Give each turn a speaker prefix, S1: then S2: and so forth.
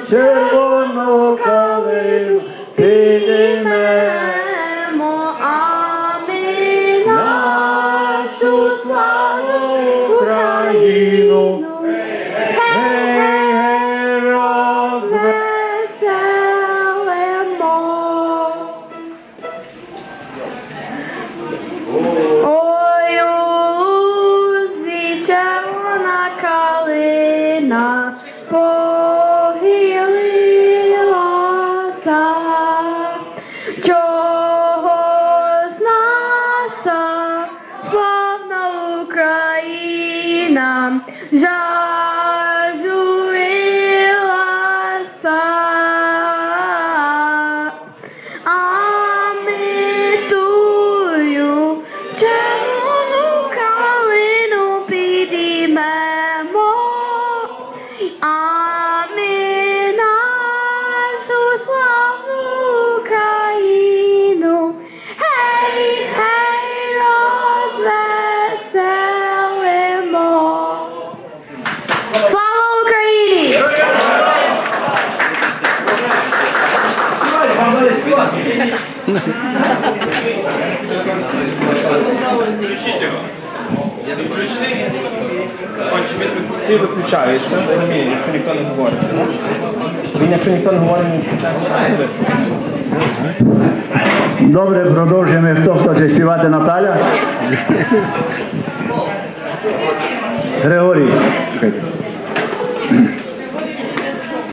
S1: червону калину підіймемо, а ми нашу славну Україну розвеселимо. Ой, у лузі червона калина похилилася, чогось наша славна Україна зажурилася, а ми тую червону калину підіймемо, а ми нашу славну Україну гей, гей, розвеселимо. Слава Україні!
S2: Ці виключаються, розумієте, якщо ніхто не говорить. Він, якщо ніхто не говорить, не включається.
S3: Добре, продовжуємо. Хто хоче співати? Наталя? Григорій.